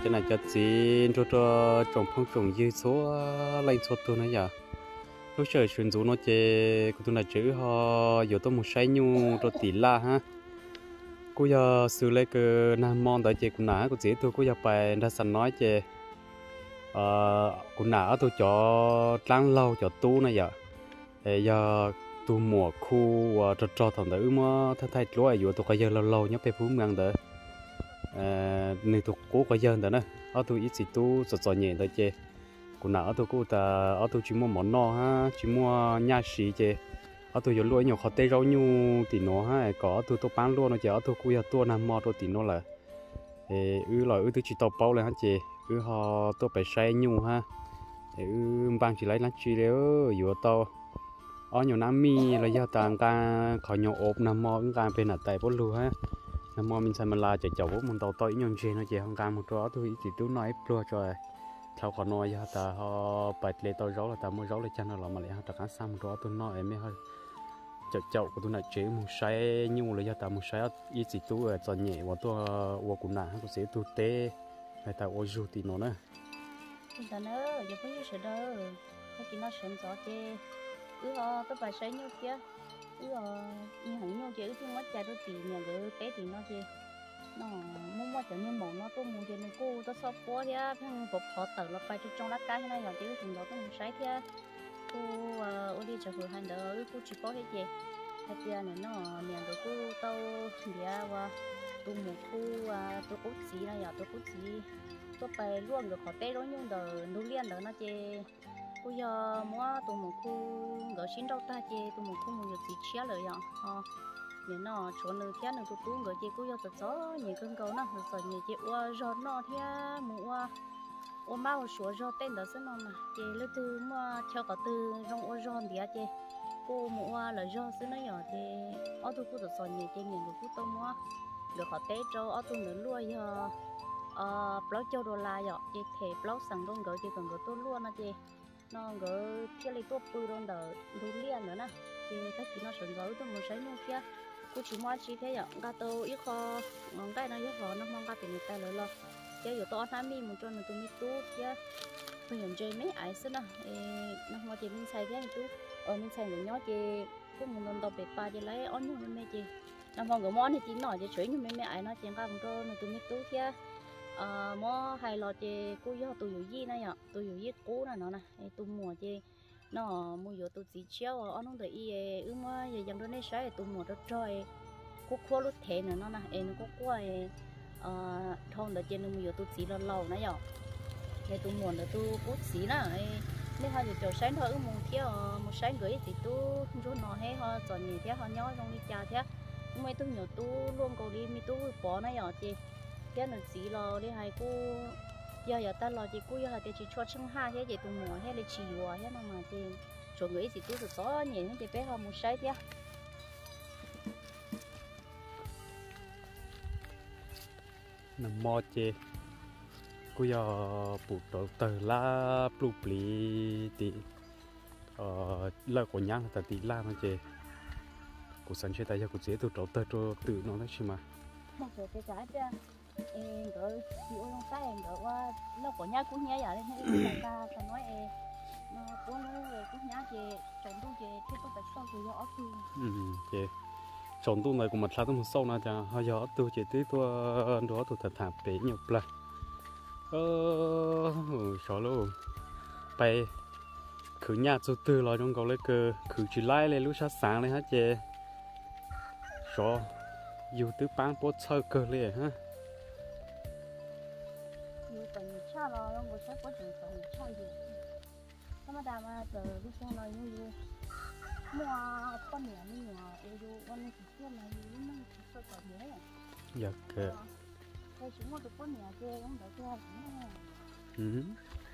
cho này cho chị cho trồng phong trồng dư số lên số tôi nữa giờ lúc trời chuyển rú nó chơi của tôi là chữ họ giờ tôi một say nhu cho tỷ la ha cô giờ xử lý cái nam mòn tại chơi cũng nã của chị tôi cô giờ bài ra sẵn nói chơi cũng nã tôi cho trắng lâu cho tu này giờ giờ tu mùa khu cho thằng nữ mà thay lúa giờ tôi coi giờ lâu lâu nhớ phải phú ngang đó nên tôi cố coi giờ đó nè ở tôi ít gì tu sọt sọt nhẹ thôi chơi cũng nãy tôi cũng ta ở tôi chỉ mua món nọ ha chỉ mua nhà xí chơi ở tôi giờ lúa nhiều khó tê rau nhu thì nó ha có tôi bán luôn nó chơi ở tôi cũng giờ tôi nằm mò tôi thì nó là tôi chỉ tàu bao lên ha chơi họ tôi phải say nhu ha bằng chỉ lấy lá chi nếu vừa tàu ở nhiều năm mi là do tàng ca khỏi nhiều ốp nằm mò cũng càng bên ở tại bốn lúa ha nằm mò mình xài mình là chạy chậu bố mình tàu tới nhon chơi nó chơi không càng một chỗ tôi chỉ tôi nói pro cho thao khó nói ra ta họ bạch lệ tao gió là ta mua gió là chăn là mà lại ta cá xăm đó tôi nói em mới hơi chậu chậu của tôi là chế một sai nhưng là do ta một sai ít gì tôi ở tròn nhẹ và tôi và cũng nã tôi sẽ tôi tê hay ta ôi dù thì nó nữa chúng ta nữa giờ có gì đâu hay chỉ nó sớm gió chê tôi phải sai nhau kia như hẳn nhau chê tôi mất chạy tôi tỉ nhà cái té thì nó chê nó mua cho nên mỏ nó tôi mua cho nên cô tôi sắp quá thế thằng bột họ tự là phải trong lá cá thế này rồi chứ thằng đó tôi muốn sấy thế cô ở đi chợ vừa hành đó cô chỉ có hết gì hay kia này nó nhà của cô tao địa và tôi mua thu tôi cốt xí này giờ tôi cốt xí tôi phải luôn được họ té đó nhưng đời nuôi liên đó nó chê cô giờ mua tôi mua khu gỡ xin đâu ta chê tôi mua khu mua được gì chia rồi vậy nên nó chỗ nơi thế này tôi tu người chị cũng yêu gió nhiều cơn cầu nó rồi nhiều chị qua gió nó thế mua qua mau sửa gió tên đó xem mà chị lấy từ mua theo cả từ trong ô gió thì chị cô mua là gió xem nó nhỏ chị ở tôi cũng rồi nhiều chị nhiều người cũng tôi mua được họ té cho ở tôi nữa luôn giờ blog cho đô la vậy chị thể blog sẵn luôn gửi chị cần gửi tôi luôn á chị nó gửi kia lấy tôi bự luôn đỡ đủ liền nữa nè chị các chị nó sẵn gửi tôi một sấy mua kia cô chỉ mua chi thế ạ, gà tô ít kho, ngón tay nó ít kho, nó mong gà tiền tay lớn lo, chứ giờ tôi ăn mi một chỗ này tôi mới tú chứ, bây giờ chơi mấy ai xí nè, nó mua chị mình xài cái này tú, mình xài người nhỏ chị, cũng một lần đầu bể ba chị lấy ớt nhung mấy chị, nó mong cái món này chị nói chị chuyển như mấy ai nó chuyện gà một chỗ này tôi mới tú chứ, món hay lo chị, cô do tôiอยู่gì này ạ, tôiอยู่gì cũ này nó nè, tôi mua chị. Nó mua vô tôi chỉ chéo ở nó để y mà giờ dòng đó này sai tôi mua đó trời có khô lúc thế nữa nó nè nó có quay thôn đó trên nó mua vô tôi chỉ là lâu nãy giờ này tôi mua là tôi cốt xí nè nếu họ giờ sai thôi mua theo một sai gửi thì tôi rút nó hay họ chọn gì thế họ nhói trong đi trà thế mấy tôi nhiều tôi luôn cầu đi mi tôi bỏ nãy giờ chị thế nó chỉ là đi hay cô giờ ta lo chị cô giờ thì chỉ cho chân ha thế vậy tụi mùa hay là chỉ hòa thế mà chị chỗ người thì tôi có nhiều cái chị bé họ một sai thế nằm mò chê cô giờ bụt đầu từ la bụt bì thì lợi của nhang là tí la mà chê cô sản xuất tại cho cô dễ từ đầu từ tự nó đấy chứ mà một số cái trái kia rồi chị ơi cái rồi qua nó có nhà cũng nhà vậy đấy ta nói nó có nó cũng nhà chị trồng tôi chị thì tôi phải sau rồi ở tu chị trồng tôi này cũng một sao tôi một sâu nào chẳng hơi gió tôi chỉ tí tôi đó tôi thật thảm bể nhiều lần sợ luôn bay khử nhà tôi từ lo trong cầu lấy cơ khử chỉ lái lên lúc sáng lên hết chị sợ dù tứ bán bớt sơ cơ liền ha cha nó ngồi sát quá chừng sống cha gì, sao mà đàm mà giờ lúc sau này như mua con nhện như nhỏ, rồi con này chỉ xem này như nó chỉ sợ cả nhện này. Dạ kệ. Đây chúng mua được con nhện kia không được chưa hả?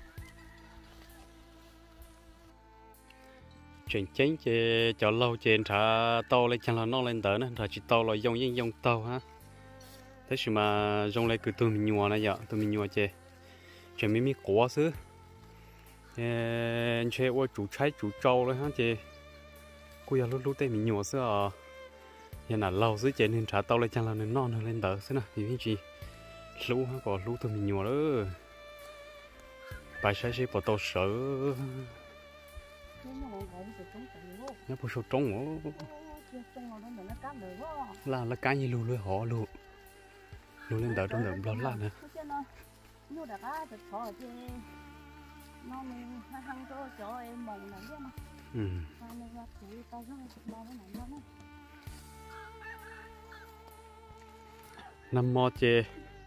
Chuyện chính chứ cho lâu trên thả to lên chẳng là nó lên tới nữa, thả chỉ to là dùng tàu ha. Thế mà dùng lại cứ tụi mình nhua này vậy, tụi mình nhua chứ. Chuyện mình có xứ chơi qua chủ trái chủ trâu đấy ha chị cô giờ lúc đây mình nhỏ xưa hiện là lâu dưới trên nên trả tàu lên chẳng là nên non hơn lên đỡ xứ nào vì gì lú ha còn lú tụi mình nhỏ đó bài sai sẽ bỏ tàu sợ nhớ bộ số trống là cá như lú lưới họ lú lú lên đỡ trong đợt lo nè mua đặc á thịt thỏ chứ nó mình hăng cho em mồng này chứ mà mình ra tụi tao nó thịt bò nó nặng lắm năm mò chè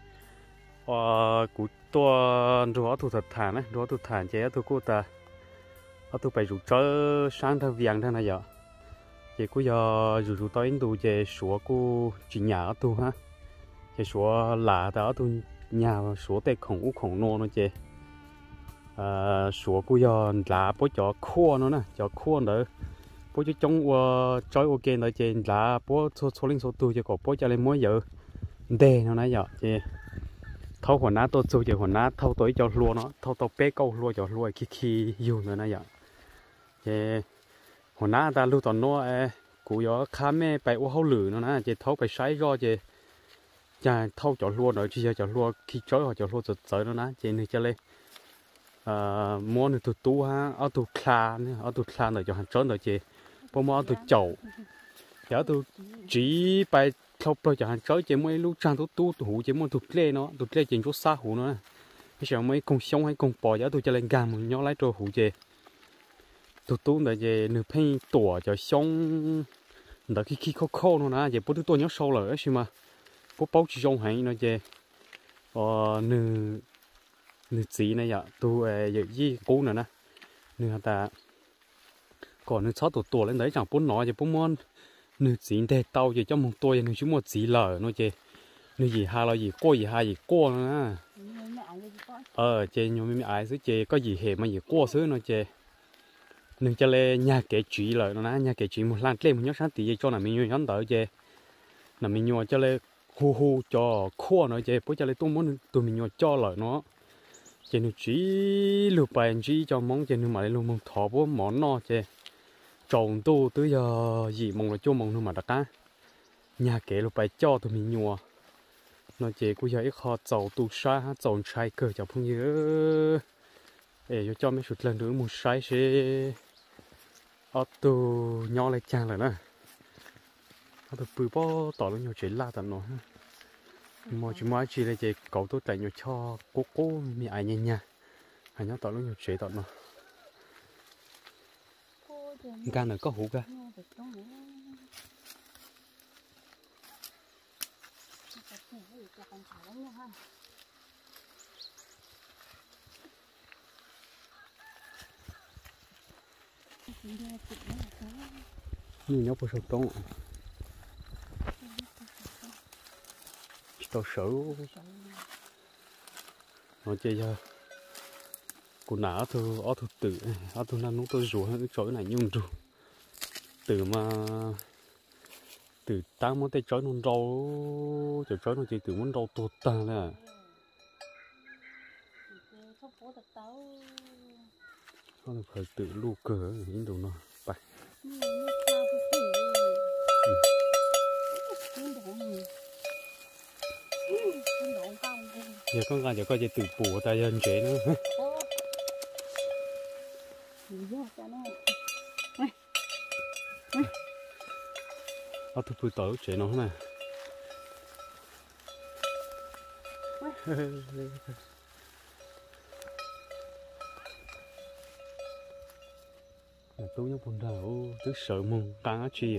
cụ tua rùa thủ thật thản ấy rùa thủ thản chè thủ cô ta thủ phải rủ chớ sáng thơ viang thế này giờ chè cô giờ rủ tới đủ chè sủa cô chỉ nhà thủ ha chè sủa lạ ta thủ nhà sủa tê khổng nô nó chè sủa cô giờ lạ bố cho khô nó nè cho khô nữa bố cho trong trói ok nữa chè lạ bố số linh số tu chè có bố cho lên mỗi giờ đê nó nãy giờ chè thâuหัวหน้า tôi chú chèหัวหน้า thâu tối cho lúa nó thâu tao bé câu lúa cho lúa khi yêu nữa nãy giờ chèหัวหน้า ta lưu tao nó cụ gió khá mê bài ô hậu lử nó nè chè thâu bài sái ro chè chà thâu cho lúa nữa chỉ cho lúa khi chói họ cho lúa giật giật nó nè chè này cho lên mua nữa tụt tu ha ở tụt khan nữa cho hàng trơn nữa chè bố mua tụt chậu giờ tụt chỉ bài thâu bây giờ hàng trơn chè mấy lúc trang tu hủ chè mua tụt lê trên chỗ xa hủ nữa bây giờ mấy con sông hay con bò giờ tụt cho lên gam một nhó lái trâu hủ chè tụt tu nữa chè nửa phen tủa cho sông đợi khi khô nó nè chè bố tụt nhó sâu rồi ấy mà bố bao chỉ sông hay nó chè nửa chỉ này giờ tu giờ gì cũ nữa nè nửa ta còn nửa sáu tụt lên đấy chẳng bố nói chè bố muốn nửa chỉ để tàu chỉ cho một tôi nửa chỉ một chỉ lở nó chè nửa gì hai là gì hai cô nữa chè nhiều mấy ai xứ chè có gì hề mà gì cô xứ nó chè nửa cho lên nhà kẻ chỉ lở nó nè nhà kẻ chỉ một lần lên một nhóc sáng tí cho là mình nhớ nhắn tới chè là mình nhớ cho lên hu cho khô nó chè bố cho lên tôi muốn tụi mình nhớ cho lở nó chè nửa chỉ lụp bài chỉ cho món chè nửa mà lên luôn món thọ bố món no chè trồng tu tới giờ gì mong là cho mong thôi mà đặt cá nhà kể lúc phải cho tụi mình nhua nó chỉ cũng giờ ít họ trồng tu sa ha trồng trái cơ cho phong nhớ để cho mấy sụt lần nữa một trái sẽ ở tu nhỏ lại trang lại nè ở tu bự bao tỏ lên nhiều chuyện la tận nó mà chúng mới chỉ là chỉ cậu tôi tại nhiều cho cô mi ai nha hay nhớ tỏ lên nhiều chuyện tận nó gan này có hũ cả như nhóc có sầu trống tao sợ nó chơi giờ cô nã thôi ở thôi tự ở thôi là nó tôi rủ hay cái chỗ này nhung rủ từ mà từ tám món tay chói non rau chói chói nó chỉ từ món rau tuột ta nè nó phải tự lu cờ những đồ nó bạch giờ con gà giờ coi chỉ từ bùa tay dân chế nữa tôi bùi tỏi chế nó nè tôi nhớ buồn đầu tôi sợ mùng cá chiều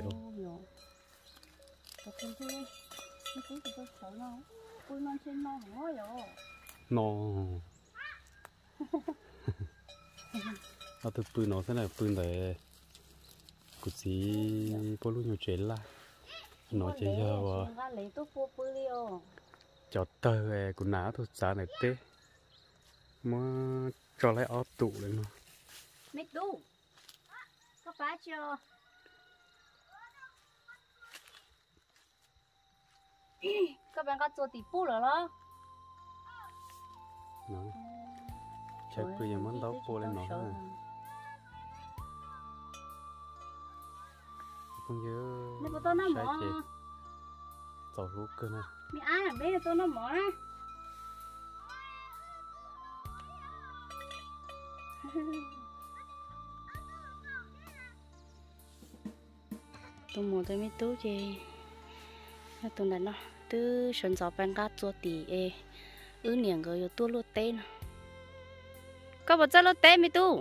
no tôi bùi nó thế này bùi để cụ gì bố lúc nhiều chuyện là nó chỉ giờ cho tơ của ná thôi giá này tê mà cho lại ở tủ lên nó mít đu có phải chưa các bạn có做底部了咯 nó chạy bây giờ muốn đấu bố lên nó ha không nhớ sai chị tàu lúa cơ nè mi ai là bé tôi nó mỏ tôi mua tôi mới tú gì nó tụi này nó từ sân gió bên gác cho tỷ e niềng rồi tôi lót té nó có bao giờ lót té mới tú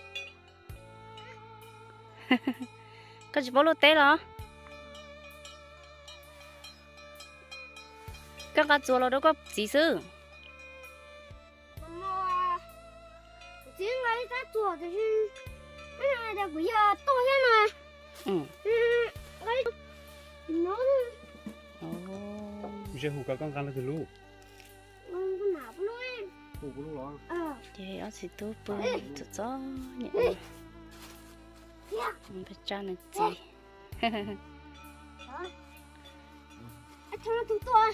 có chỉ bao lót té đó các gác cho nó đâu có gì sự 今天在做的是，那个不要倒下来。nó sẽ hụt cả con là từ lú không nào bố luôn. hụt lú lo thì ở chỉ tôi bự cho gió nhẹ mình phải cho nó gì Anh cho nó tụt to.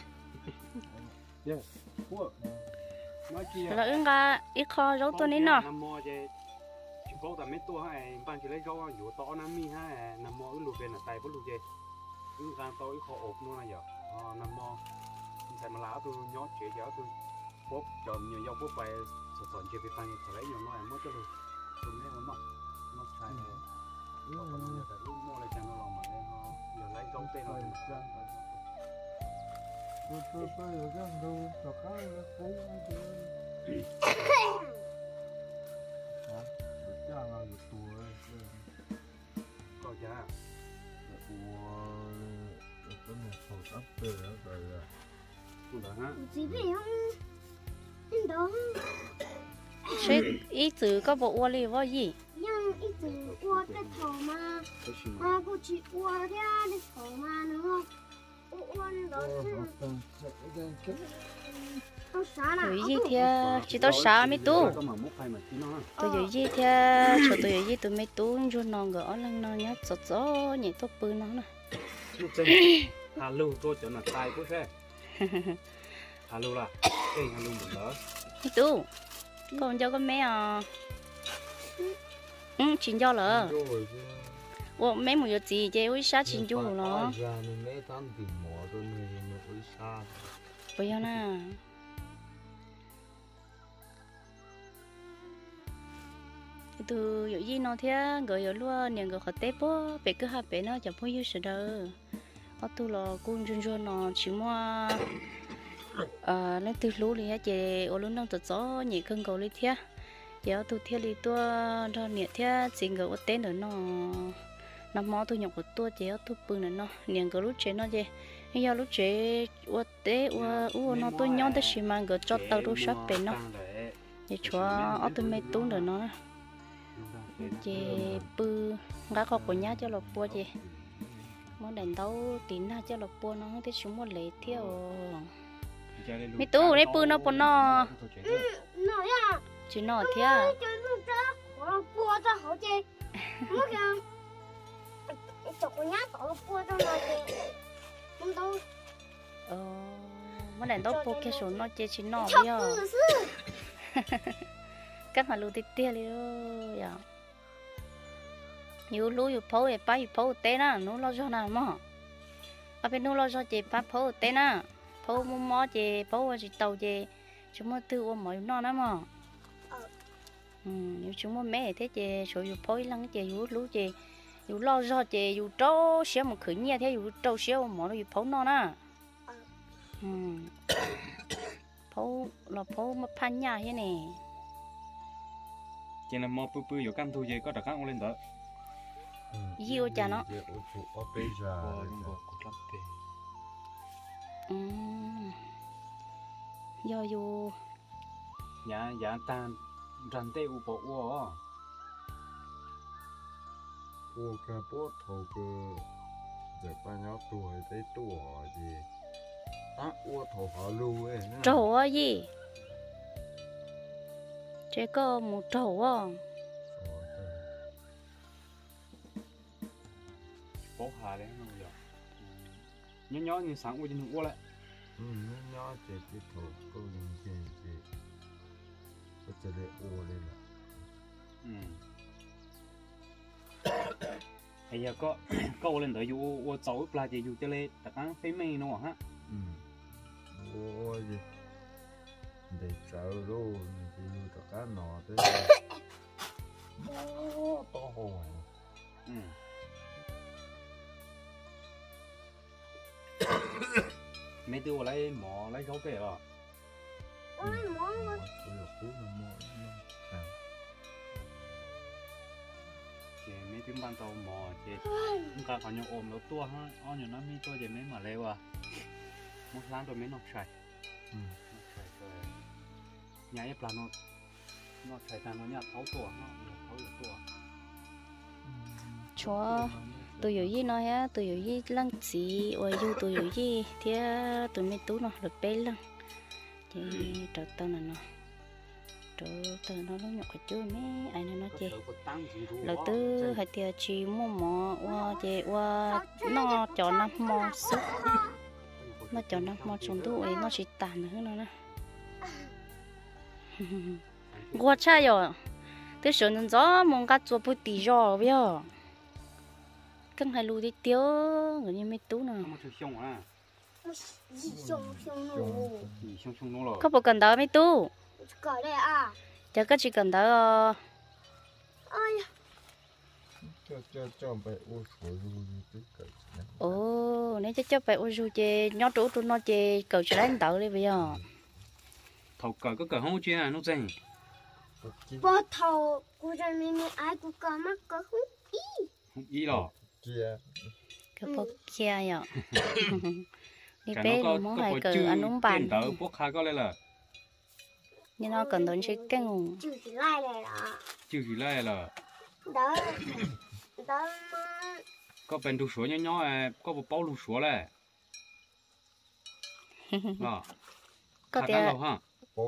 là ứng ra ít kho rau tôi nín nọ có tầm mấy tua hay ban chỉ lấy rau dụ to nắm mi ha nằm mò cái lụt về là tay có lụt về ứng ra tôi kho ốp luôn là giờ nằm mò xài mà lá tôi nhót chuyện giờ tôi bóp chọn nhiều rau bóp về sọt chơi với pan thổi lấy nhiều nói mất cho luôn tôi thấy nó xài nó còn giờ phải lúc mua lại cho nó lòng mà lên giờ lấy rau tây nó tôi ở cái đâu cho cá nó cố cha là tuổi có cha cái này sầu ấp từ đó rồi cũng được ha Chỉ vì không anh đó sẽ ít từ có bộ uo li vô gì nhưng ít từ qua cái thầu mà cô chỉ qua cái thầu mà nữa qua đó tao xả là rồi gì thì chỉ tao xả mấy tu tôi rồi gì thì cho tôi rồi gì tôi mấy tu cho nó gỡ lên nó nhát gió gió nhảy tóc bự nó nè Hello tôi cho nó tay của xe Hello là cái hello một đó mấy tu con cho con mẹ à chín cho lỡ ủa mấy một giờ gì chứ ui sát chín cho nó bây giờ nè từ giờ gì nó thế gọi giờ luôn nhà gọi họ tép bố bé cứ hai bé nó chẳng bao nhiêu sự đâu ở tu là con chân nó chỉ mua lên từ lúa thì chị ở luôn đang tự gió nhị cân cầu đi thế giờ tu thế đi tua cho nhị thế chỉ gọi tên nữa nó mò tu nhọc của tua chị ở tu bự nữa nó nhị gọi lúc chế nó chị giờ lúc chế ở té ở nó tôi nhon tới xí mà gọi cho tao lúc sắp bé nó để cho ở tu mấy tuần nữa nó chị bự gác họ của nhà cho lộc bùa chị muốn đánh đâu tín ha cho lộc bùa nó thì chúng muốn lấy theo mi tu đấy bự nó bùa nó nó ya chỉ nó thế cho nó ra họ bùa ra họ chơi nó kìa chọc con nhát họ bùa ra nó chơi không đâu muốn đánh đâu bùa cái số nó chơi chỉ nó bây giờ các họ lưu tít tia đi đó ya nhiều lúa nhiều phô ba nhiều phô té na nó lo cho nào mà ở bên nó lo cho chị ba phô té na phô mua mò chị phô chị tàu chị chúng mua tiêu ôm mọi nó nè mà nhiều chúng mua mẹ thế chị số nhiều phô lăng chị nhiều lúa chị nhiều lo cho chị nhiều trâu xéo một khử nhẹ thế nhiều trâu xéo một nó nhiều phô nó nè phô là phô mà phan nhà thế này chỉ là mò bự nhiều cam thu gì có đặc khác lên đó yêu cha nó do vô dạ tan rắn tê u bộ u cái bố thầu cái để bao nhiêu tuổi tới tuổi gì u thầu họ lưu ấy trâu á gì chỉ có một trâu á bố hà đấy nó giờ nhỏ như sáng qua trên qua lại nhỏ chỉ cái thầu câu những gì có thể để u lên là bây giờ có lên tới u cháu là gì u cho lên đặc ăn phê mây nó hả u gì để cháu rồi thì u tất cả nó thế ô to hồ ừ mấy đứa lấy mỏ lấy gấu kề rồi ôi món tôi là cú nó mua chị mấy tiếng ban tàu mỏ chị không cả còn nhau ôm nó tua ha ao nhiều nó mi tua chị mấy mà leo à một láng rồi mấy nọc sạch rồi nhà ấy là nó sạch ta nó nhạt thấu tua nó thấu được tua chúa tôi hiểu gì nói á tôi hiểu gì lăng gì ôi dù tôi hiểu gì thì tôi mới tú nó được bé lăng thì trâu tao nó lúc nhọc cái chơi mấy ai nó chê là tư hay thì chỉ mua mỏ qua chê qua nó cho nó mò sức nó cho nó mò trong túi nó chỉ tàn nữa nó nè qua cha rồi tôi sợ nó gió mong cá chua bự tí rồi bây giờ căng hai lù đi tiêu người như mấy tú nè nó chơi xong à gì xong xong nó rồi có bộ cần đó mấy tú cởi đây à chắc có chỉ cần đó ôi cho bé ô số rồi tức cái ồ nếu cho phải ôi rồi chê nhót chỗ tụi nó chê cầu cho đánh tàu đi bây giờ thầu cờ có cờ không chứ à nó dành bố thầu cô ra mình ai cũng có mắc có không không ý rồi kia cái bọc kia vậy đi cả bé nó món có hai có cờ chữ ăn uống bàn tiền tờ quốc khai có lên là nhưng nó cần tốn chỉ cái nguồn chữ thì lại này là chữ gì lại là đó đó có bên thu số nhỏ nhỏ có một bao lù số này đó có khá thể lâu ha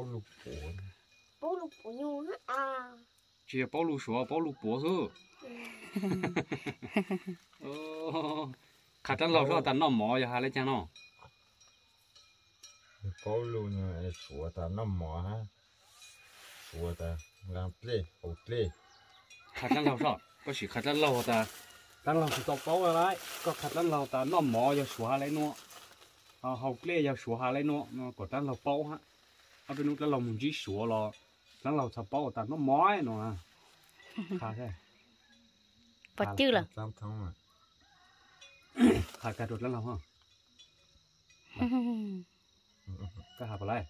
bố lục của nhu hết à chỉ là bao lù số bao lù bố thôi khá lâu rồi ta nó mỏ giờ hai lấy chăng nó bố lù này số ta nó mỏ ha số ta làm play hậu play khá lâu rồi có chỉ khá lâu ta đang lâu thì tao bao rồi đấy có khá lâu ta nó mỏ giờ số hai lấy nữa hậu play giờ số hai lấy nữa nó có đang lâu bao ha ở bênนู้นเรามึงจีสัวรอแล้วเราจะเป้าแต่น้องม้อยหนูอ่ะขาดใช่ bật chữ là tam thông à ขาดกระโดดแล้วเราฮะก็หาไปเลย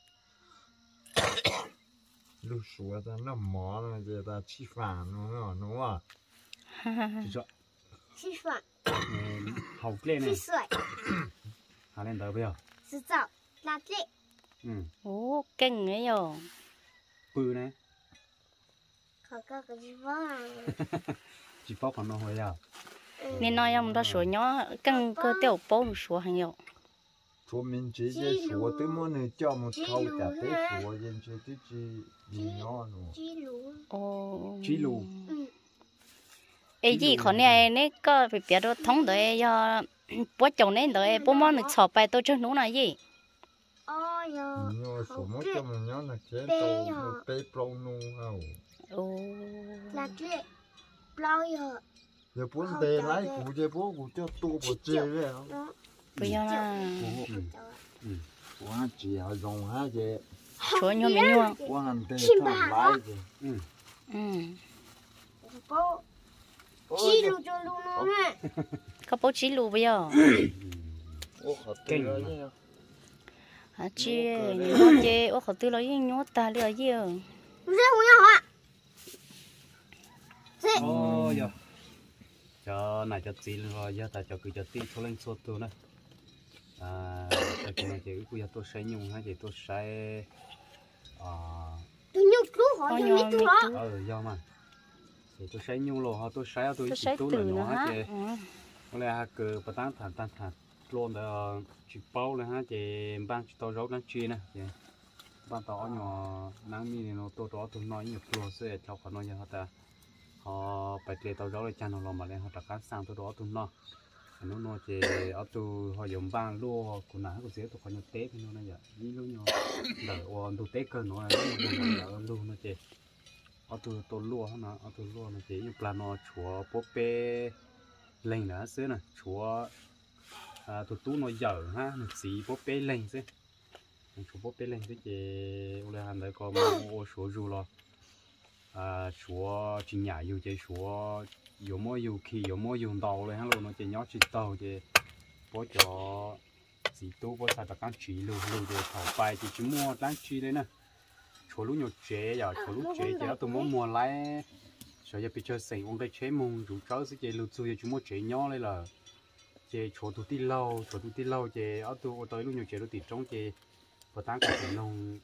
lúc số ta nó mỏ là giờ ta chi phản nó à จีจ้ะ吃饭 hậu play 吃 này 水หาเล่นเต๋อไปอ่ะ吃澡拉累 ồ kinh ấy rồi ปืนนะ可哥可地方啊จีป๊อปของน้องหัวอ่ะ nên nói ông đó sửa nhỏ căng cơ tiểu bố được sửa hàng nhiều số mình chỉ cái số tới mỗi người cho một câu trả tới số dân chơi tới gì nó nữa chi lú ồ chí lù ấy gì khó này nè có phải biết được thông đấy do bố chồng nên đấy bố món được chọn bài tôi cho nó là gì ôi yo nhưng số mỗi cho mình nhớ là cái tàu tây plong nu hao ồ là lệ bao giờ giờ bốn tê lái cụ chơi bố cụ cho tu bộ chơi đấy không bây giờ là quá chỉ ở dòng hả chị sửa nhỏ mình nhau quá hành tê thằng lái chị bố chi lú cho lú nó nè có bố chỉ lù bây giờ ô họ tê rồi nhá à chị nó chị ô khó tư lấy nhớ ta lấy gì à dễ không nhau ạ dễ ô giờ cho này cho tí rồi giờ ta cho cứ cho tí thôi lên số tôi nữa cái này chỉ cứ giờ tôi sẽ nhung hay chỉ tôi sẽ tôi nhớ cứ hỏi cho mấy chú đó do mà thì tôi sẽ nhung rồi tôi sẽ tôi sẽ tôi từ là nữa nó ha chị là cứ bắt tan thản luôn đó chỉ bao là ha chị ban cho tôi rau đang chi nè chị ban tao nhỏ nắng mi này nó tôi đó tôi nói nhiều luôn sẽ cho họ nói như họ họ phải để tao rau để chăn nó làm mà lên họ đặt cá sang tôi đó tôi nó chị ở tôi họ dùng ban luôn cũng nãy cũng dễ tôi còn nhiều tết thì nó này vậy đi luôn nhau đợi ôn tôi tết cơ nó luôn nó chị ở tôi lúa nó ở tôi lúa nó chỉ như plan nó chúa bố bê lên nữa xứ nè chúa tôi tú nó dở ha nó xí bố bê lên xứ chúa bố bê lên xứ chị ule hàng đấy có mua số dù lo số chỉ nhà yêu chơi số yêu mua yêu khi yêu mua yêu tàuเลยฮะลูกnó chơi nhót chơi tàu chơi bố cho chỉ tu bố sai bạc cán chỉ lù lù để thảo bài thì chỉ mua đáng chỉ đấy nè chỗ lúc nhột chế giờ chỗ lúc chế giờ tôi muốn mua lại rồi giờ bây giờ xây ông đây chế mông rủ cháu sẽ chơi lù chui chỉ mua chế nhỏ đây là chế chỗ tụi tí lâu chế ở tôi tới lúc nhột chế tôi tí trong chế và tăng cả cái nông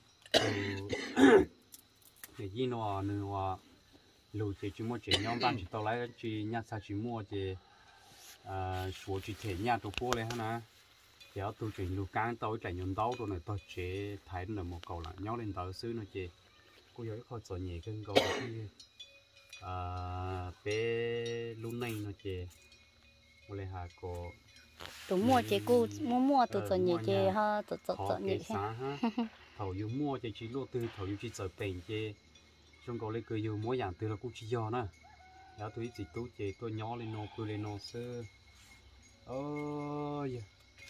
để gì nó nữa lù chế chỉ mua chế nhỏ ban chỉ tao lại chỉ nhát sao chỉ mua chế số chỉ thể nhà tôi mua này hả thì ở tôi chuyển lù cán tao chạy nhon tao tôi này tao chế thấy nó một cầu là nhỏ lên tao xứ nó chế cô giáo khó做嘢跟個俾lunch nó chế我嚟下個 tụi mua chế cô mua tụi做嘢chế ha tụi做嘢 ha thầu yêu mua chế chỉ lô tư thầu yêu chỉ sợ bệnh chế trong cái cứ yêu mua dạng từ là cũng chỉ do nè đó tôi chỉ tú chế tôi nhỏ lên nó tôi lên nó sơ ôi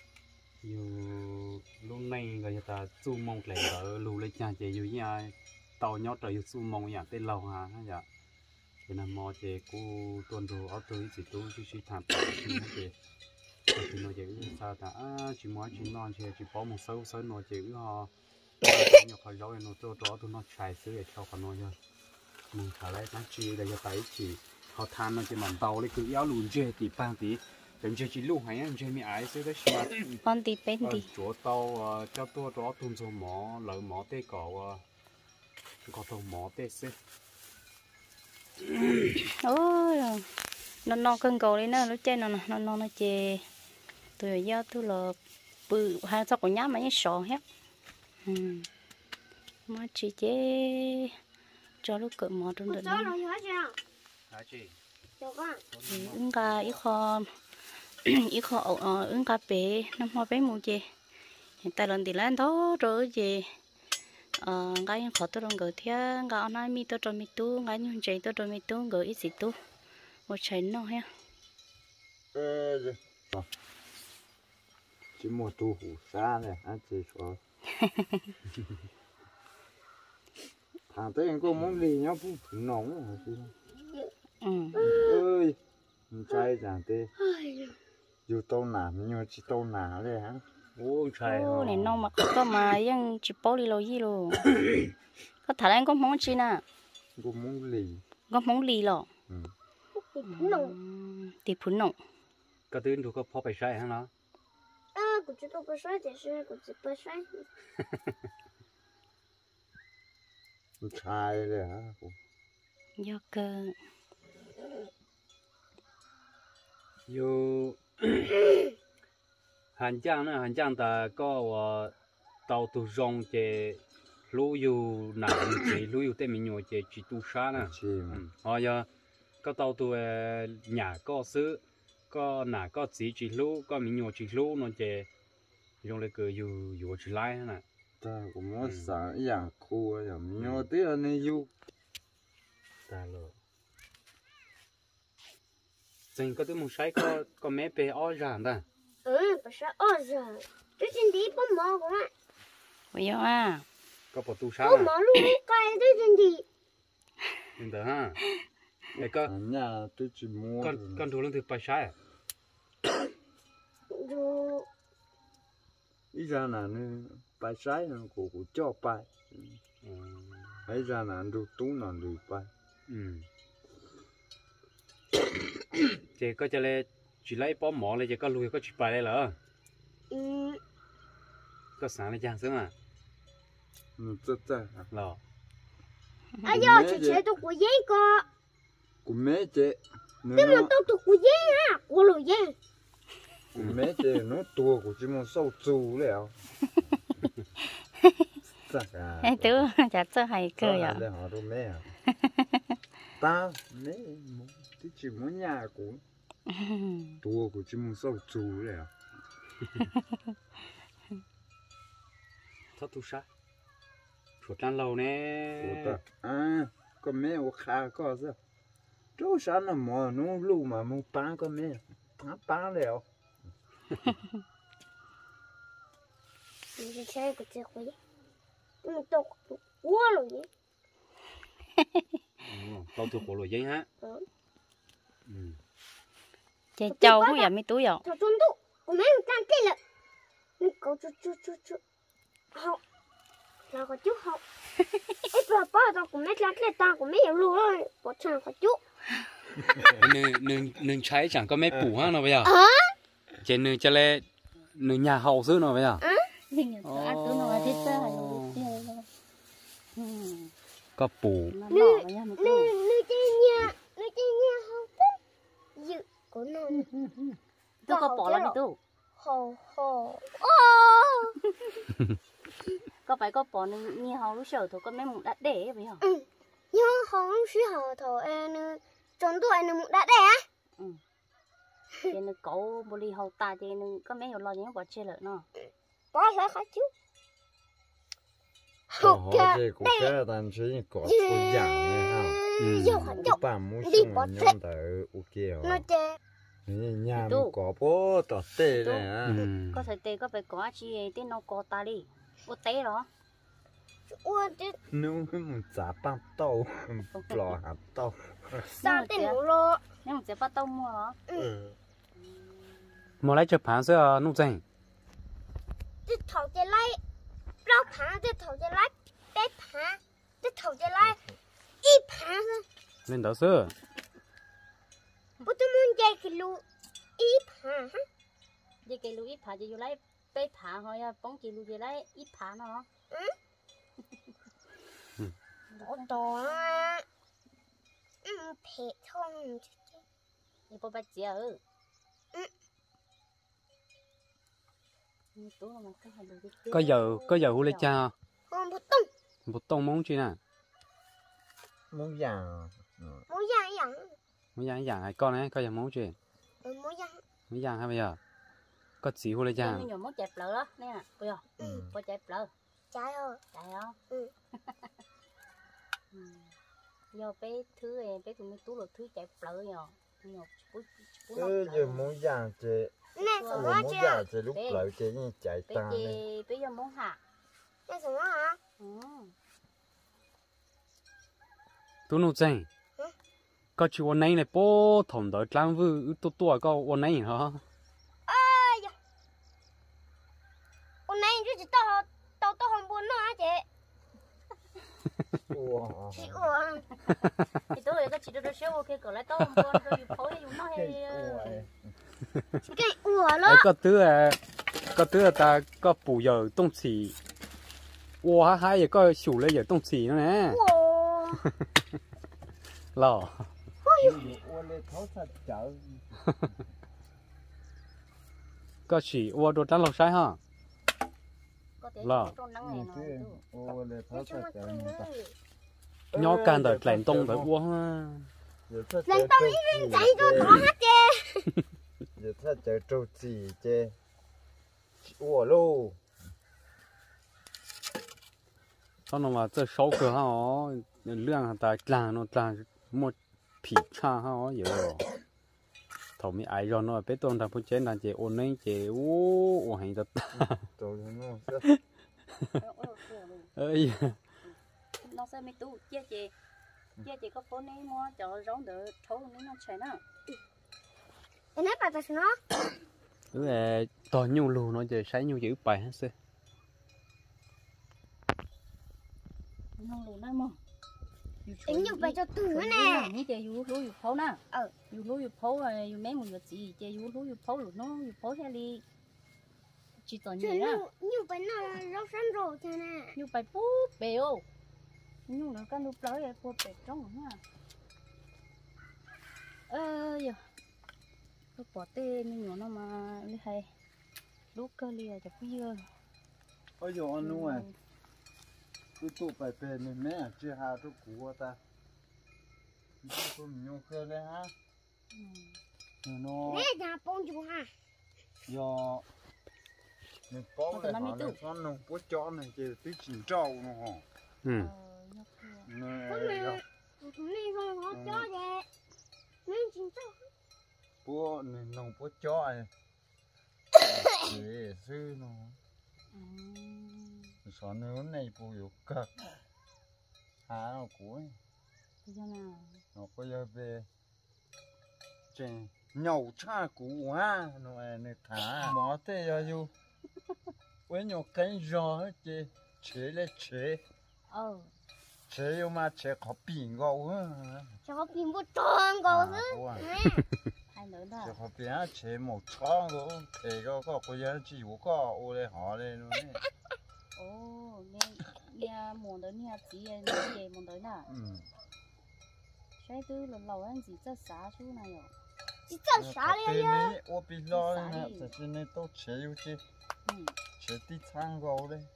yêu lúc này người ta su mông lại ở lù lên nhà chế yêu nhà tàu nhỏ trời yêu su mông nhà tên lầu hà ha dạ thì nằm mò chế cô tuần đồ ở tôi chỉ tú chỉ thảm chế thì nó chế sao ta chỉ muốn chỉ non chế chỉ bỏ một số số nó chế họ nhỏ khỏi rồi nó cho tôi nó xài sữa để cho con nó rồi mình thả lại nó chỉ để cho tay chỉ họ than nó chỉ mặn tàu lấy cứ áo lùn chơi thì ban tí đến chơi chỉ lùn hay anh chơi mi ái sữa đấy mà con tí bên tí chỗ tàu cho tôi đó tuôn số mỏ lỡ mỏ tê cỏ có tàu mỏ tê xí ôi nó cân cầu đấy nó chơi nó chơi từ giờ tôi là bự hai sao của nhá mà nhá sò hết mà chỉ chế cho lúc cỡ mò trong đợt Cháu nó nhớ chưa? hả chị Được không? ứng cả ít kho ứng cả bé năm hoa bé mua chè hiện tại lần thì lên đó rồi chè cái khó tôi đang gửi theo cái anh mi tôi cho mi tu cái nhung chạy tôi cho mi tu gửi ít gì tu một chạy nó ha chỉ mua tu hủ xa này anh chị cho thằng tới anh có món gì nhá phụ nóng hả chị ơi trai chẳng thế dù tao nản nhưng chỉ tao nản đấy hả ô trời ô này nó mà có mà vẫn chỉ bỏ đi lâu gì luôn có thằng anh có món chi nè có món lì có món lì lọ thì phun nồng cái thứ đó có phô bày sai hả nó của chú tôi bớt xoay thì sư của chú bớt xoay trai đấy hả do cơ yêu hành trang ta có tàu tu rong chế lúa yêu nặng chế lúa yêu tên mình nhồi chế chỉ tu sa nè giờ có tàu tu nhà có sứ có nà có chỉ lúa có mình nhồi chỉ lúa nó chế dùng lấy cái yêu chỉ lại nè ta cũng muốn sáng dạng khô dạng nhồi tí là nên yêu ta rồi chính có thứ muốn sai có mấy bé ở ràng ta bớt xoay rồi chú xin đi bấm mỏ của bạn bây giờ à có bỏ tu sa bấm mỏ luôn cái đấy xin đi nhìn thấy ha để có nhà tôi chỉ mua con thú lương thực phải sai rồi ít ra là nó bài trái nó cũng cho bài ấy ra là nó tú nó lười bài chị có cho lên chỉ lấy bó mỏ lên chị có lùi có chỉ bài đây là có sáng lên chăng sớm à rất lò ai giờ chị chơi tôi của giấy co của mẹ chị thế mà tôi của giấy ha của lùi giấy của mẹ chị nó tua của chị mà sâu chú lẹo anh tứ chả cho hay cơ à vậy họ đâu mẹ ta mẹ thì chỉ muốn nhà của tua của chị mà sâu chú lẹo thoát tu sa chuột trăn lâu nè con mẹ của khá có sao chỗ sáng là mò nó lù mà mua bán con mẹ bán lẹo chị chơi của chị quý tôi của lùi giấy lâu từ khổ rồi giấy ha chơi trâu cũng vậy mấy túi rồi thằng trốn tụ của mấy người trang kia là mình có chú học là có chú học ấy bà ba tao của mấy trang kia tao của mấy hiểu luôn rồi có chẳng có chú nương trái chẳng có mấy bủ ha nó bây giờ trên nương cho lẽ nương nhà hậu xứ nó bây giờ nhưng mà ăn túi nó thích ra có bủ nơi chơi nhà học dự của nó tôi có bỏ là mấy túi hồ có phải có bỏ như hầu lúc sờ thôi có mấy mụn đã để vậy hả nhưng không suy hờ thôi em trốn tụ em mụn đã để á thì nó cậu bồ đi hầu ta thì nó có mấy hiểu lo những quả chơi lợi nó bỏ lại khó chú học cái của cái đàn chơi có một dạng này ha bạn muốn xem nhóm tới ok nó chơi nhà mình có bố tọt tê này á có thể tê có phải có chi tê nó có ta đi ô té đó nếu mình trả bằng tàu lò hạt tàu sao tên nó lo nhưng mà sẽ bắt tao mua đó mà lấy chụp phản xưa nung dành cái thầu chơi lại rau phá cái thầu chơi lại bé phá cái thầu chơi lại ít phá lên đó xưa bố tôi muốn chơi cái lú ít phá vậy cái lú ít phá chỉ lấy bé phá thôi bóng chỉ lú chỉ lấy ít phá nó đó đó phê không thì bố bà chị ở có giờ hú lấy cha không một tông mong chi nè muốn già muốn giang dạng hai con ấy có giờ mong chi muốn dạng hay bây giờ có chỉ hú lấy cha nhiều món chẹp lợ đó nè bây giờ có chẹp lợ trái ơi trái đó giờ bé thứ em bé tụi mình tú được thứ chẹp lợ rồi giờ muốn già chị nè muốn già chị lúc lợi chị như chạy ta bé giờ muốn hạ nè sao hả tôi nung dành có chú anh này bố thòng đợi trang vư tôi có anh này hả hôm nay chú chỉ tao không buồn nữa hả chị chị thì tôi có chỉ được xíu ok còn lại tao không buồn tôi phối dùng nó hay cái ủa đó có thứ ta có bù giờ tông chỉ wow hai giờ có sủ lấy giờ tông chỉ nữa nè lò có chỉ wow đồ trắng lọc sai ha lò nhỏ can đời lạnh tông đời wow lần tao đi chạy cho nó hết chị giờ ta chạy trâu chỉ chị ủa lô sau đó mà这烧烤哈量大干nó干một皮叉哈有thầu mi ai rồi nó bé tôn thằng phụ chế là chị ôn lên chị ô hành thật rồi nó ơi nó sẽ mấy tú chia chị có phone này mua cho rong đỡ thấu nó chạy nữa em nói bà ta nó to nhiều lù nó giờ sáng nhiều dữ bài hết xí nông lù này mà tính như vậy cho tôi nữa nè như chị dù lú dù phấu nè dù lú dù phấu rồi dù mấy một vật gì chị dù lú dù phấu rồi nó dù phấu theo đi chỉ tỏ nhỉ á như vậy nó lâu sáng rồi cho nè như vậy bút bèo như nó cái lúc đó là bút bèo trong rồi nha giờ lúc bỏ tê nhưng nó mà lấy hay lúc cơ lìa cho bây giờ ôi giờ anh nuôi tôi tụ bài bè này mẹ chưa hà tôi cũ ta tôi nhung khơi đấy ha nó nè nhà bông chú ha do mình có cái họ này con nó bố chó này chỉ tí chỉnh trâu nó hả ừ nè nè không có chó vậy nè chỉnh trâu bố này nó bố chó này để sư nó sao nếu này bố yếu cực há nó cuối bây giờ nào nó có giờ về trên nhậu cha cũ ha nó này thả mỏ thế giờ dù với nhậu cái giò hết chứ chế lên chế chế mà chế khó biển gầu á cho có phim bút tròn cầu chứ hai nữa đó chế khó biển chế một tròn gầu thế có giờ chỉ có ô đây họ đây luôn đấy ô nghe muốn tới nghe chị nghe muốn tới nào cái thứ lần đầu anh chỉ cho xả xuống này rồi chỉ cho xả đi à ô bị lo nè tại vì này tôi chế yêu chứ chế tí sang gầu đây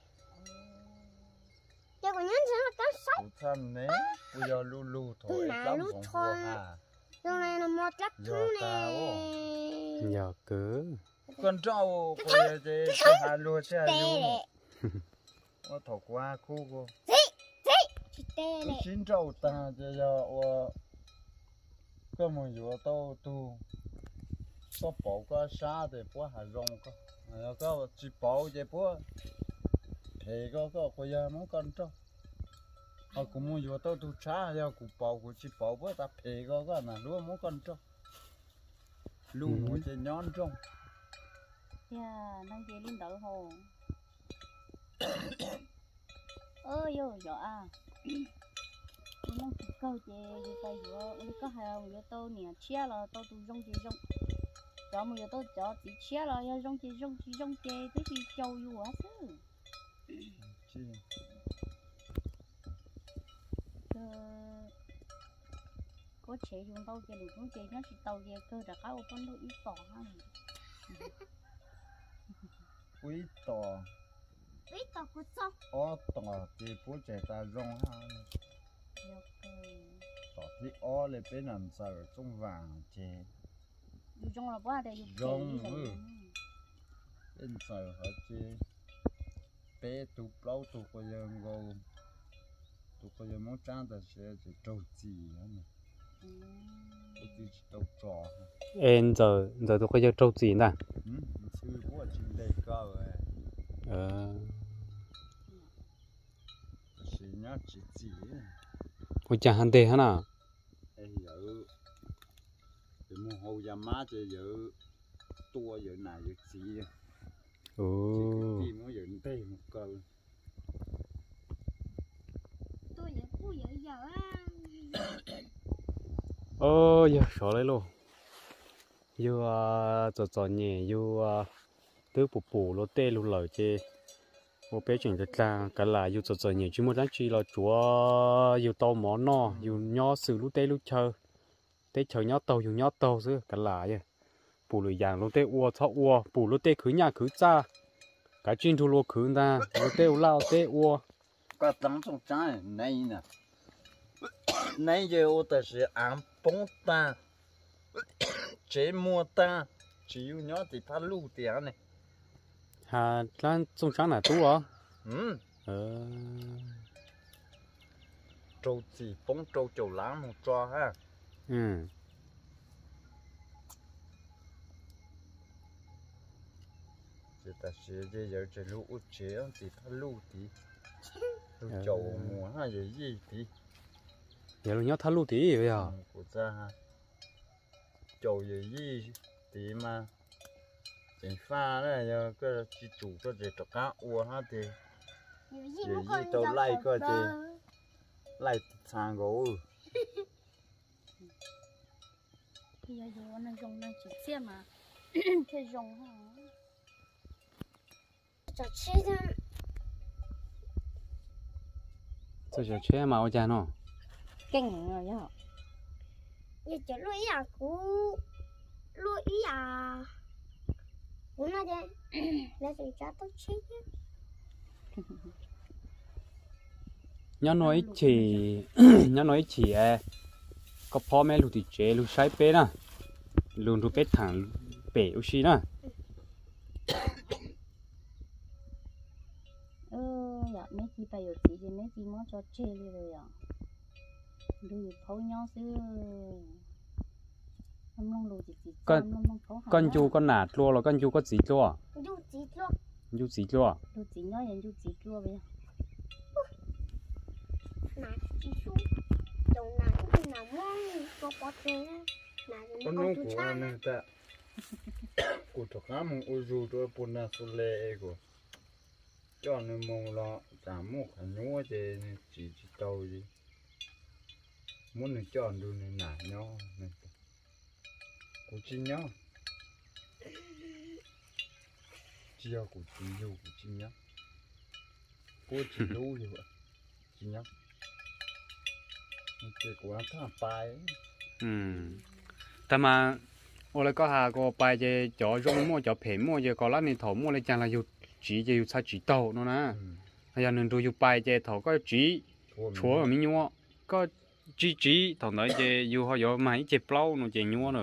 giờ còn nhớ nó cắn sóc Phụ thân đấy, bây giờ lù thôi, lắm phòng vua à. giờ này là một lát thứ này. Giờ cứ. Con trâu, bây giờ thì hà lùa chứ hà lùa. Ô thổ qua khu cô. Chị tê này. Chín trâu ta, giờ có một vụ tao tu. Có bảo có xa thì bố hà rong có. Có chỉ bảo thì bố. Thì có bây giờ muốn con trâu. Cũng muốn vô tao tu cha giờ cũng bảo cũng chỉ bảo với ta phê có là luôn muốn con trâu luôn muốn chơi nhón trâu năng chơi lên đỡ hồ vô rõ à năng câu chơi như vậy vừa có hàng vừa tao nè chia là tao tu rong chơi rong cho mà tao cho chỉ chia là rong chơi tới khi châu vô á chứ có chế dùng tàu chơi được cũng chơi nó chỉ tàu chơi cơ đã có con đâu ít tỏ ha quý tỏ của sao tỏ thì bố trẻ ta rong ha tỏ thì lên bên làm sao trong vàng chơi dùng trong là quá đây rong bên sao họ chơi bé tụ lâu tụ có giờ ngô tụ có giờ muốn trang ta sẽ trâu gì nữa tôi trâu trò em giờ tôi có giờ trâu gì nè sư bố trên đây cao rồi chỉ nhá chỉ gì ôi chả hắn đề hả nào ấy giờ thì mua hậu gia má chơi giờ tua giờ này giờ gì chỉ muốn giờ đây một câu tôi giờ vui giờ giờ sợ lấy luôn giờ trò nhẹ giờ tứ bù lô tê lô lời chê một bé chuyện thật là cả là giờ trò nhẹ chứ một đáng chi là chúa giờ tàu mỏ no giờ nhỏ xử lô tê lô chờ nhỏ tàu chứ cả là vậy bù lười giàng lô tê ua thọ ua bù lô tê khứ nhà khứ cha cái chuyện thu lô khứ ta lô tê lao tê ua có tấm trong trái này nè này giờ ô ta sẽ ăn bông ta chế mua ta chỉ yêu nhớ thì phát lưu tiền này hà lan trong sáng là tú à trâu gì bông trâu láng một cho ha thì ta sẽ giờ chế lưu chế thì phát lưu thì lưu trâu mua ha giờ gì thì giờ nó nhớ thắt lú tí vậy à của ta ha trâu giờ gì thì mà trên pha này giờ cái chỉ chủ cho để cho cá uo ha thì giờ gì tao lại coi thì lại sang gỗ bây giờ nó dùng nó chỉ xem mà thế dùng hả cho chơi ra tôi giờ chơi mà ở nhà nó kinh rồi nhá giờ cho lúa à lúa à cũng là thế là gì cho tôi chơi nhớ nói chỉ cóพ่อแม่ลูกติเจลูกใช้เป็ดนะลูกดูเป็ดถังเป็ดอุชินะ dạ mấy chị bây giờ chị thì mấy chị muốn cho chơi đi rồi à đưa phấu nhau xứ không long lù chị con chú con nạt luôn là con chú có gì luôn chú gì luôn chú chị nói là chú chị luôn bây giờ nạt chị xuống đồng nào mong có thế nào con nó nó có của cha anh ta của thằng cá mong ô dù tôi buồn là số lệ của cho nên mong lo giảm một cái nhúa thì chỉ tàu gì muốn được chọn được này nả nhau này của chi nhau chia của chi yêu của chi nhau của chỉ lưu như vậy chi nhau cái của nó thằng bài แต่มาโอ้แล้วก็หาก็ไปจะจ่อรงมั่วจ่อเพ่มั่วจะก็ร้านนี้ถอมั่วเลยจังละอยู่จีจะอยู่ซาจีโตนู่นนะอย่างหนึ่งดูอยู่ไปจะถอก็จีชัวมีนัวก็จีถอไหนจะอยู่เขาอยู่มาจะเปล่านู่นจะนัวเนอะ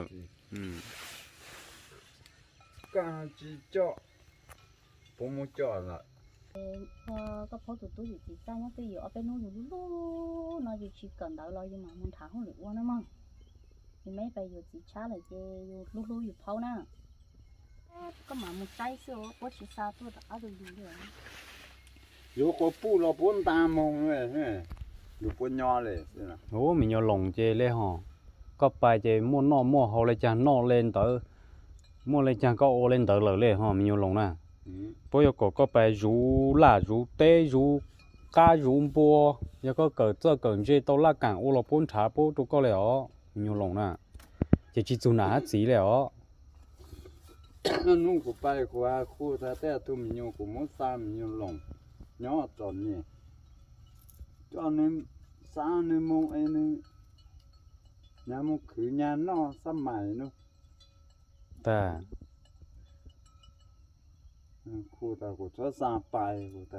ก็จีจ่อผมไม่จ่อละ có phẫu thuật túi gì ta nhớ tôi ở bênนู้นอยู่รู้nói gì chỉ cần đợi lo nhưng mà mình thả không được quá nữa mà thì mấy bây giờ chỉ trả lại cho lúcอยู่phẫu nè có mà một trái sữa có chỉ sao tôi đã được gì rồi อยู่ก็ปูเราปนตามองเลยอยู่ปนยอเลยสินะโอ้มีโยหลงเจเลยฮะก็ไปเจมั่วนอมั่วเขาเลยจังนอเล่นเตอมั่วเลยจังก็โอเล่นเตอเลยฮะมีโยหลงนะพวกก็ไปรูล่ารูเตรูก้ารูบัวแล้วก็เกิดเจอเกิดเจตัวละกันโอเราปนชาปูตัวก็เลยอ๋อมีโยหลงนะจะจิจูนาจีเลยอ๋อนุ่งกูไปกูว่าคู่ถ้าแต่ทุ่มโยกูมั่วซ้ำโยหลงย้อจอนนี่จอนนี่ซ้ำนี่มองไอ้นี่ยามงคือยามนอสมัยนู้แต่คู่ตากูชอบซ้ำไปกูตา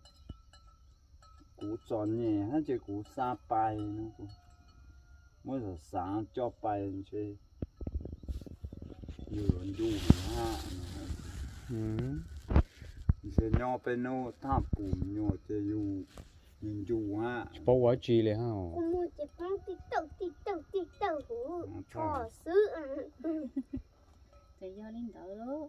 กูจอนนี่ฮะจะกูซ้ำไปนู้กูมั่วจะซ้ำจอบไปใช่อยู่ดูฮะจะย่อไปโน่ท่าปุ่มย่อจะอยู่ยิงอยู่ฮะเพราะว่าจีเลยฮะกูมือจะต้องติดเต่าหูชอซื้อ thì do lên đỡ đó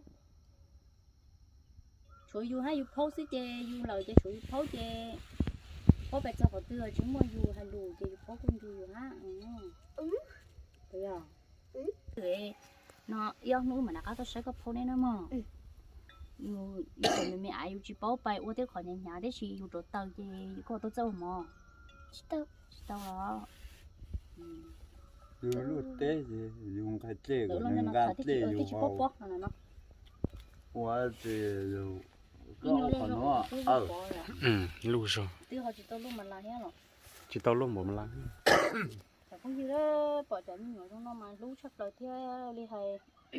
chuối du hay du phô xí chè du lời chè chuối phô chè phô bạch cho họ tươi chúng mua du hay lù chè du phô cũng du ha thấy không thế nó yêu nữa mà nó có sẽ có phô này nữa mà dù còn mẹ ai dù chỉ bảo bài ô thế khỏi nhà đấy chỉ dù đồ tàu chè có tôi châu mà tàu đó อยู่รูดเต้สิอยู่ใครเจ๊ก็ tự หนึ่ lên ง nó การ phải เต้ thích อยู่ cái chỉ เอา bóp bóp là nó ว่าเจ๊อยู่ก็ nó คน lên ว่า nó ลูกช tiêu họ chỉ tao lúc mà là hết rồi จิตเอาลุ่มผมละแต่cũng như đó bỏ chạy mình nhỏ trong nó mà lú chắc đời thế đi hay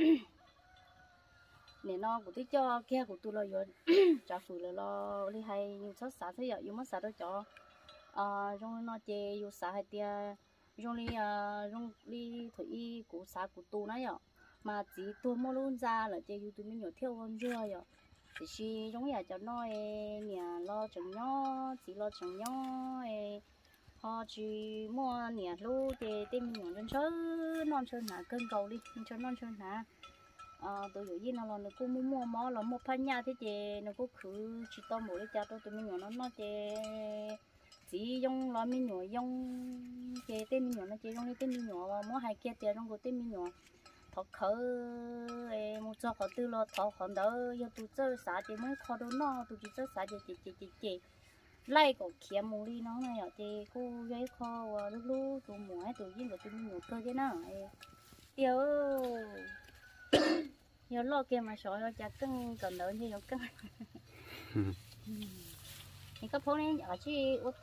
để nó của tôi cho kia của tôi là rồi trả phụ là lo đi hay nhiều sát sát thế vậy nhiều mất sát đó cho trong nó chê nhiều sát hay tia trong đi thủy của sát của tôi nãy vậy mà chỉ tôi mua luôn ra là chê nhiều tôi mới nhỏ theo con chưa vậy thì chỉ giống như cho nó nhà lo chẳng nhỏ chỉ lo chẳng nhỏ họ chỉ mua nhà lúa thì tìm nhỏ lên chơi non chơi nà cơn cầu đi chơi non chơi nà tôi hiểu gì nó là cô mua mỏ là một phần nhà thế chị nó có khử chỉ tao mỗi cái cho tôi mình nhỏ nó chỉ dùng lo mình nhỏ dùng cái tên mình nhỏ nó chỉ dùng cái tên mình nhỏ mà mỗi hai kia tiền trong cái tên mình nhỏ thọ khử một cho họ tư lo thọ còn đỡ giờ tôi chơi xả chỉ mới khó đâu nó tôi chỉ chơi xả chỉ lại có kia mù đi nó này ở thì cô gái kho và lúc tụi muối tụi gì của tụi mình nhiều cơ chứ nào yêu nhiều lo kia mà sỏi nó chả cưng còn đỡ như nó cưng thì các phố này ở chi út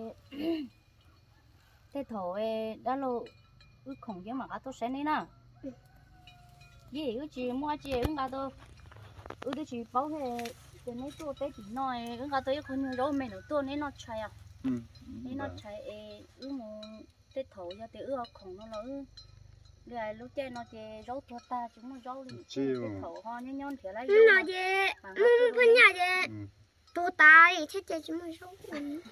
té thổ đã lo út khổng chứ mà cá tôi sẽ này nè gì út chỉ mua chỉ út cá tôi út chỉ bao hết cái này tôi té chỉ nói út cá tôi không nhiều đâu mình tôi nên nó chạy à nên nó chạy út một té thổ cho té út khổng nó là rồi lúc chơi nó chơi rau thua ta chúng nó rau đi thổ ho nhon nhon thì lấy nó chơi phân nhà chơi tô ta thì chết chơi chúng mình rau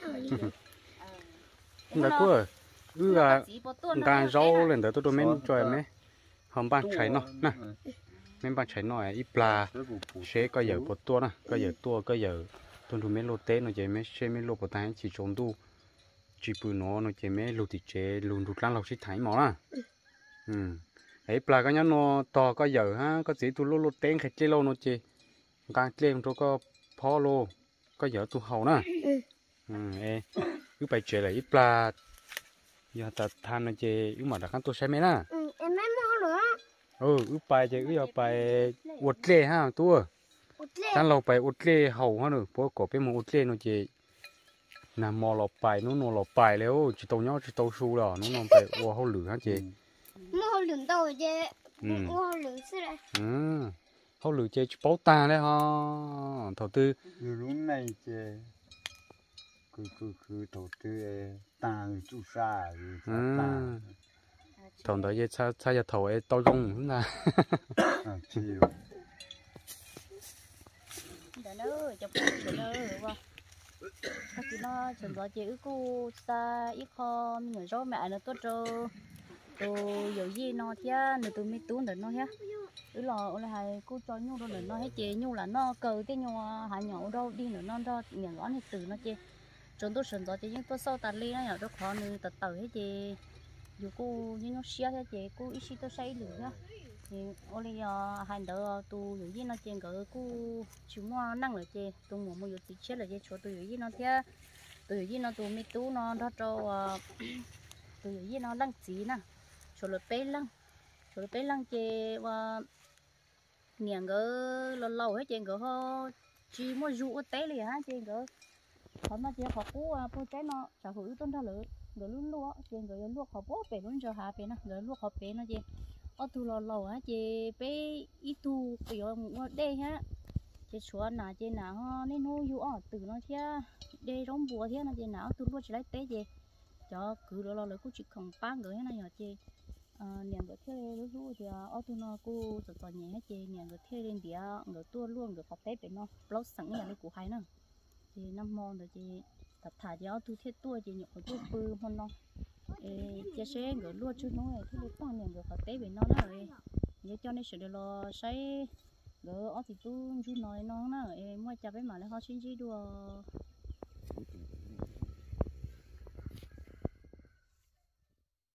đã quá là càng rau lên tới tôi men cho em ấy hôm ban cháy nó nè men ban cháy nó ít pla sẽ có giờ một tua nè có giờ tua có giờ tôi tụi men lô té nó chơi men sẽ men lô một tháng chỉ trốn tu chỉ bự nó chỉ mấy lụt thì chế lụt lụt lăng lọc xí thái mỏ à ấy pla cái nó to có giờ ha có gì tu lô lô tên khách chơi lâu nó chế càng chơi cho có phò lô có giờ tu hậu nè ê cứ phải chế là ít pla giờ ta than nó chế cứ mà đã khăn tu xem mấy nè em mấy mò nữa cứ phải chế cứ giờ phải uất lê ha tu tan lâu phải uất lê hậu ha nữa bố có bên một uất lê nó chế nằm mò lọp bài nó lọp bài léo chỉ tàu nhóc chỉ tàu su đó nó phải qua hậu lửa ha chế mò lửng đầu chứ mò lửng xí này hậu lửa chế bao ta đấy ha đầu tư lúc này chứ cứ đầu tư tàng chú sa thằng đó chế xa giờ thầu ấy tao dùng đúng là chiều đó nữa chụp sửa nữa vào các chị nó chừng đó chị cô xa ít kho người rõ mẹ nó tốt rồi tôi giờ gì nó thế nữa tôi mới tốn được nó hết là hai cô cho nhau rồi nó hết chị nhau là nó cờ cái nhau hai nhau đâu đi nữa nó đó nhận ngón hết từ nó chị chúng tôi sửa đó chị nhưng tôi sau tạt ly nó nhỏ rất khó nữa tạt tờ hết chị dù cô như nó xia hết chị cô ít xí tôi say lửa nhá thì ô li hai đứa tu dù gì nó trên cái cô chúng nó năng rồi chị tôi muốn mua gì chết là chị cho tôi dù gì nó thế tôi dù gì nó tôi mới tú nó đó cho tôi dù gì nó lăng chỉ nè cho nó bé lăng chị và nghiền cái lâu lâu hết trên cái ho chỉ mua rượu té liền ha trên cái họ nó chỉ họ cú bôi trái nó xã hội tôn ra lửa người luôn lúa trên người lúa họ bó bể luôn cho hạ bể nó người lúa họ bể nó chị ở tu lâu lâu á chị bé ít tu bây giờ đây ha chị xóa nà chị nào nên nuôi dụ ở từ nó chứ đây rong bùa thế nó chị nào tu lúa chỉ lấy té chị cho cứ lâu lâu lại cũng chỉ còn 3 người thế này nhỏ chị nhà người thuê lúc lúc thì ở tu nó cô sợ sợ nhẹ hết chị nhà người thuê lên địa người tua luôn người học té bên nó lâu sẵn nhà lấy của hai nữa thì năm mòn rồi chị tập thả cho tu thiết tua chị nhục tu bự hơn nó chị sẽ người luôn chút nữa thì lúc đó nhà người học té bên nó rồi vậy cho nên sẽ được lo say người ở thì tu chú nói nó nữa mua chả biết mà lại họ xin gì đùa